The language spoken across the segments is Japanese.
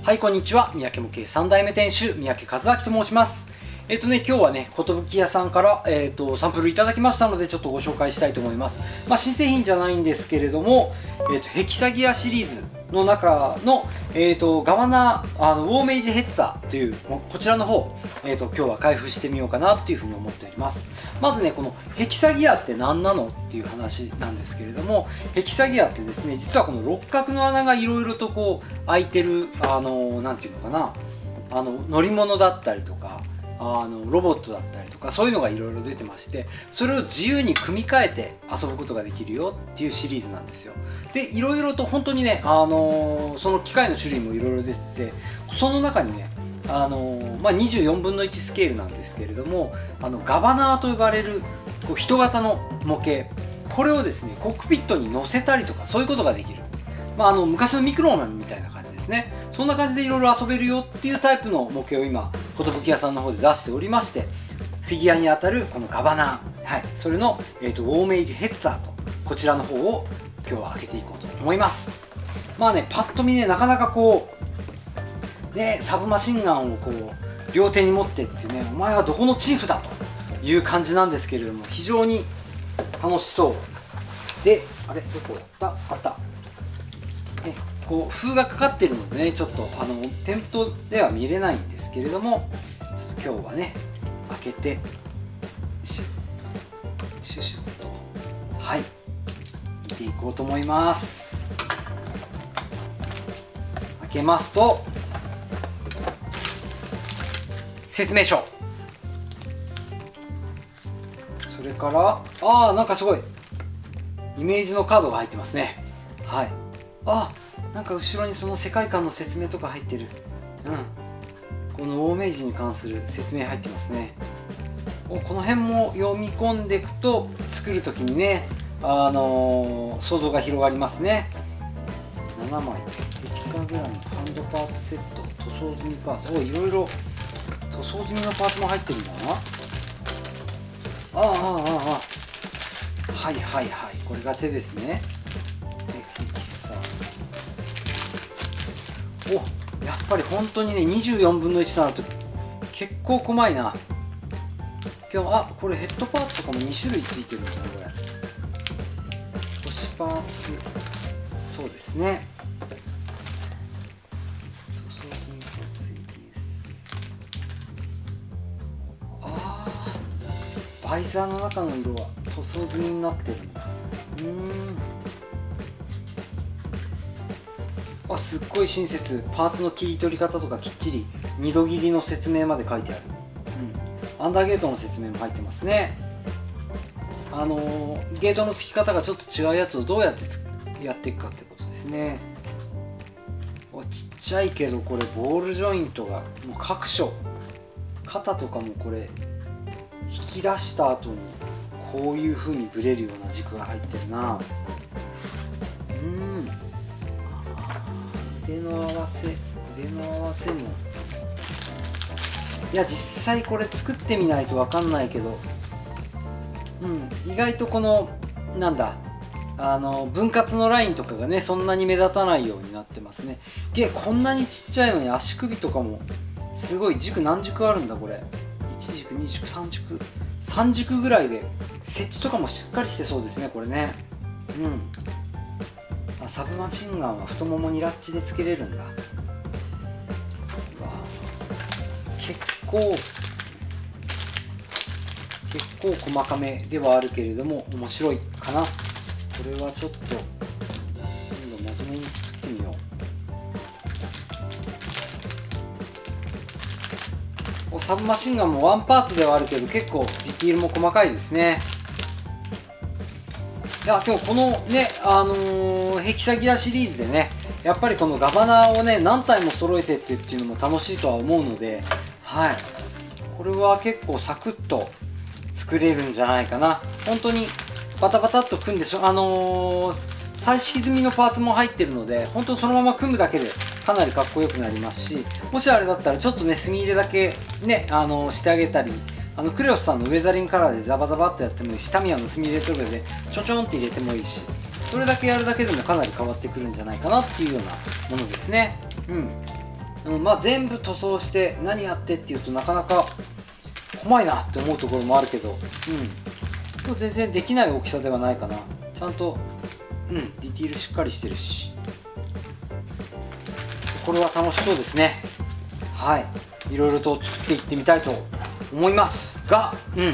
はい、こんにちは。三宅模型3代目店主、三宅和明と申します。今日はね、寿屋さんから、サンプルいただきましたので、ちょっとご紹介したいと思います。新製品じゃないんですけれども、ヘキサギアシリーズの中の、ガバナウォーメイジヘッツァーという、こちらの方、今日は開封してみようかなっていうふうに思っております。まずね、このヘキサギアって何なのっていう話なんですけれども、ヘキサギアってですね、実はこの六角の穴がいろいろとこう開いてる、なんていうのかな、乗り物だったりとか、ロボットだったりとかそういうのがいろいろ出てまして、それを自由に組み替えて遊ぶことができるよっていうシリーズなんですよ。でいろいろと本当にね、その機械の種類もいろいろ出てて、その中にね24分の1スケールなんですけれども、ガバナーと呼ばれるこう人型の模型、これをですねコックピットに乗せたりとかそういうことができる、昔のミクロマンみたいな感じですね。そんな感じでいろいろ遊べるよっていうタイプの模型を今寿屋さんの方で出しておりまして、フィギュアにあたるこのガバナー、はい、それの、ウォーメイジヘッツァーとこちらの方を今日は開けていこうと思います。パッと見ね、なかなかこうね、サブマシンガンをこう両手に持ってってね、お前はどこのチーフだという感じなんですけれども、非常に楽しそうで、あれどこやった、あったね、こう封がかかってるのでね、ちょっと店頭では見れないんですけれども、今日はね開けてシュッと、はい見ていこうと思います。開けますと、説明書、それからなんかすごいイメージのカードが入ってますね。はい、なんか後ろにその世界観の説明とか入ってる。このウォーメイジに関する説明入ってますね。この辺も読み込んでいくと作る時にね、想像が広がりますね。7枚ヘキサグラム、ハンドパーツセット、塗装済みパーツ、いろいろ塗装済みのパーツも入ってるんだな。はいはいはい、これが手ですね。やっぱり本当にね、24分の1となると結構細いな。これヘッドパーツとかも2種類ついてるんだね、これ。腰パーツ、そうですね。塗装品パーツ ABS。バイザーの中の色は塗装済みになってるんだ。すっごい親切。パーツの切り取り方とかきっちり2度切りの説明まで書いてある。アンダーゲートの説明も入ってますね。ゲートの付き方がちょっと違うやつをどうやってやっていくかってことですね。ちっちゃいけどこれボールジョイントがもう各所、肩とかもこれ引き出した後にこういう風にブレるような軸が入ってるな。腕の合わせも、いや実際これ作ってみないと分かんないけど、意外とこのなんだ分割のラインとかがね、そんなに目立たないようになってますね。こんなにちっちゃいのに足首とかもすごい、軸何軸あるんだこれ。1軸2軸3軸ぐらいで、設置とかもしっかりしてそうですね、これね。サブマシンガンは太ももにラッチでつけれるんだ。結構細かめではあるけれども面白いかな。これはちょっと今度真面目に作ってみよう。サブマシンガンもワンパーツではあるけど結構ディティールも細かいですね。今日このね、ヘキサギアシリーズでね、やっぱりこのガバナーをね何体も揃えてっていうのも楽しいとは思うので、これは結構サクッと作れるんじゃないかな。本当にバタバタっと組んで彩色済みのパーツも入ってるので、本当にそのまま組むだけでかなりかっこよくなりますし、もしあれだったらちょっとね墨入れだけねしてあげたり、クレオスさんのウェザリングカラーでザバザバっとやってもいいし、タミヤの墨入れとかでちょちょんって入れてもいいし、それだけやるだけでもかなり変わってくるんじゃないかなっていうようなものですね。 まあ全部塗装して何やってっていうとなかなか怖いなって思うところもあるけど、でも全然できない大きさではないかな。ちゃんとディティールしっかりしてるし、これは楽しそうですね。はい、いろいろと作っていってみたいと思いますが、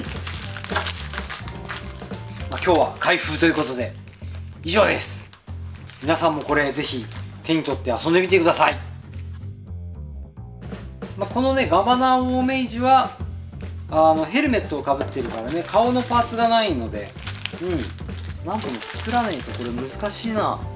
今日は開封ということで以上です。皆さんもこれぜひ手に取って遊んでみてください。このねガバナオーメイジはヘルメットをかぶってるからね、顔のパーツがないので、なんとも作らないとこれ難しいな。